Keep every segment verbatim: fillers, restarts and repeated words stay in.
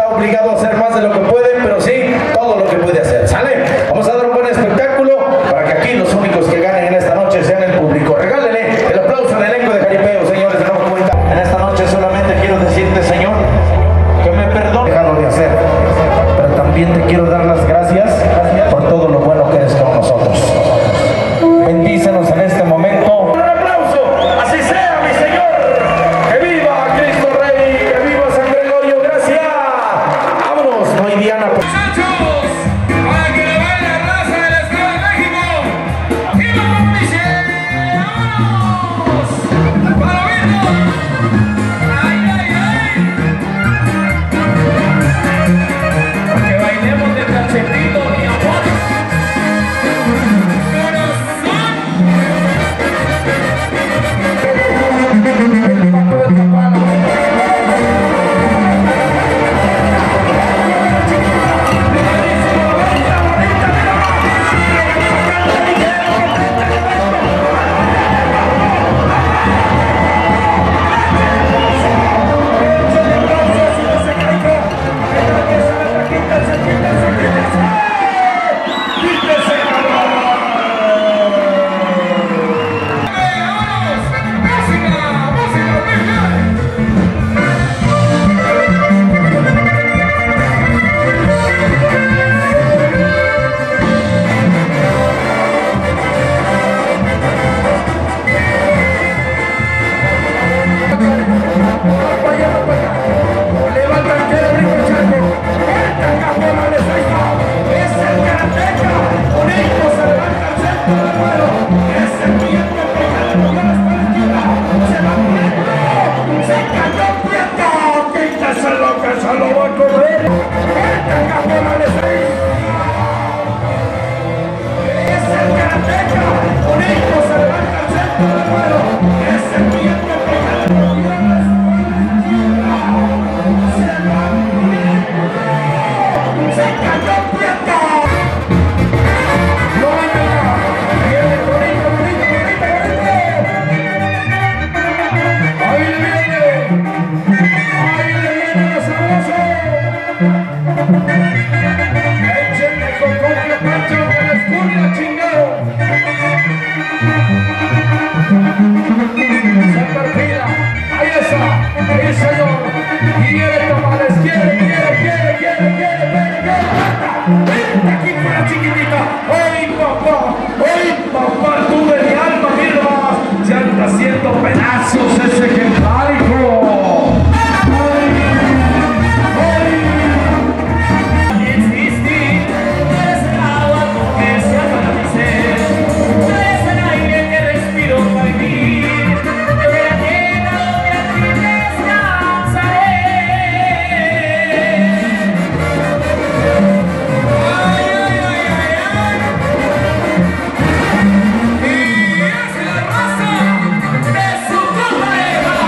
está obligado a hacer más de lo que puede, pero sí todo lo que puede hacer. ¿Sale? Vamos a dar un buen espectáculo para que aquí los únicos que ganen en esta noche sean el público. Regálele el aplauso al elenco de Jaripeo, señores de Nueva Cuenta. En esta noche solamente quiero decirte, Señor, que me perdone dejado de hacer, pero también te quiero dar las gracias por todo lo bueno que eres con nosotros. Bendícenos en este momento. Un aplauso, así sea, mi Señor. Que viva Cristo Rey, que viva San Gregorio. Gracias. Vámonos, no hay Diana. Muchachos, para que le baile la raza del Estado de México. ¡Viva Mauricio! ¡Vámonos! ¡Palomito! ¡Ay, ay, ay! Que bailemos de cachetito, mi amor. ¡Y es la raza de su compa!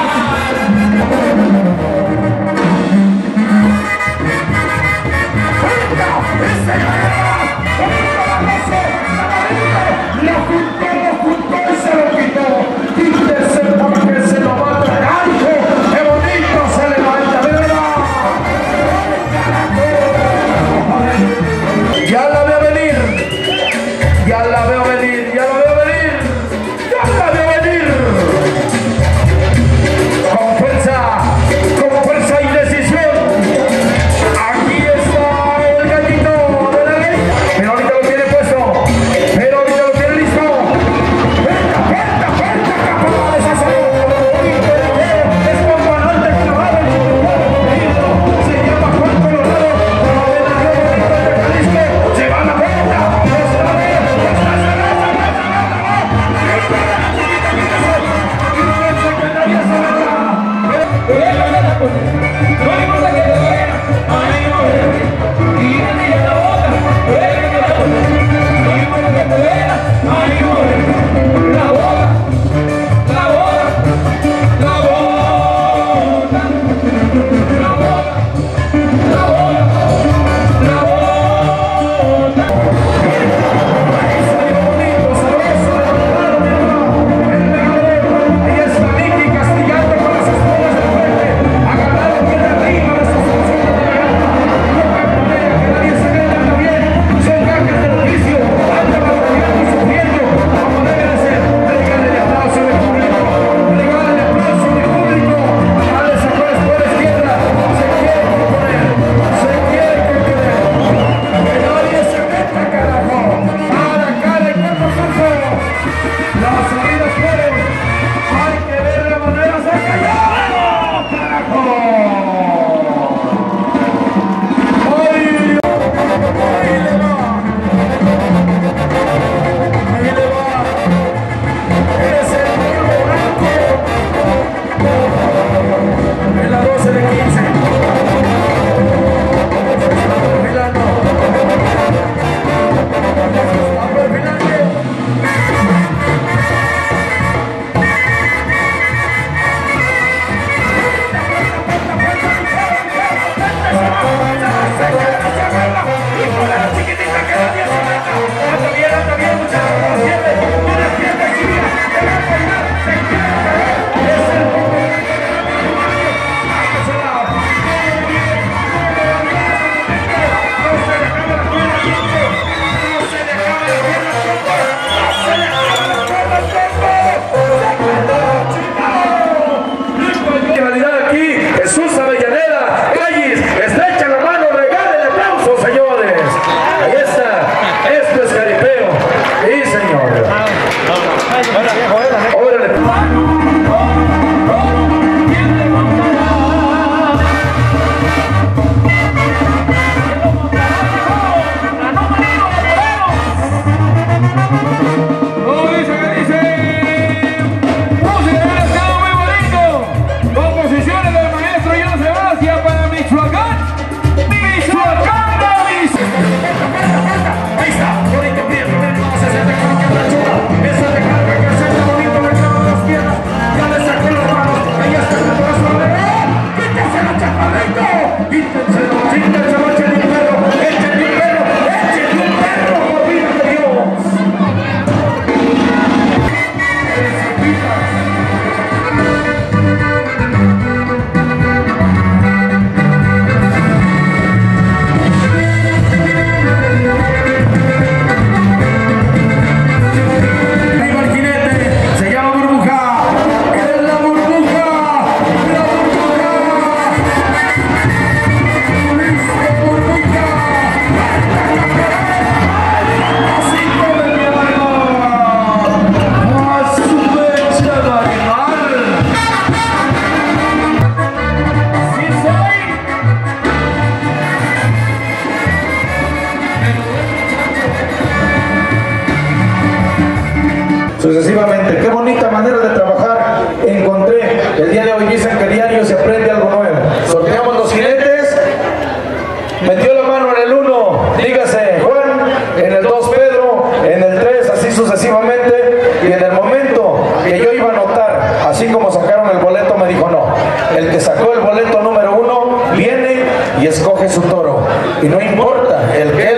sucesivamente. Qué bonita manera de trabajar encontré. El día de hoy dicen que diario se aprende algo nuevo. Sorteamos los jinetes. Metió la mano en el uno, dígase Juan, en el dos Pedro, en el tres, así sucesivamente. Y en el momento que yo iba a anotar, así como sacaron el boleto, me dijo no. El que sacó el boleto número uno viene y escoge su toro. Y no importa el que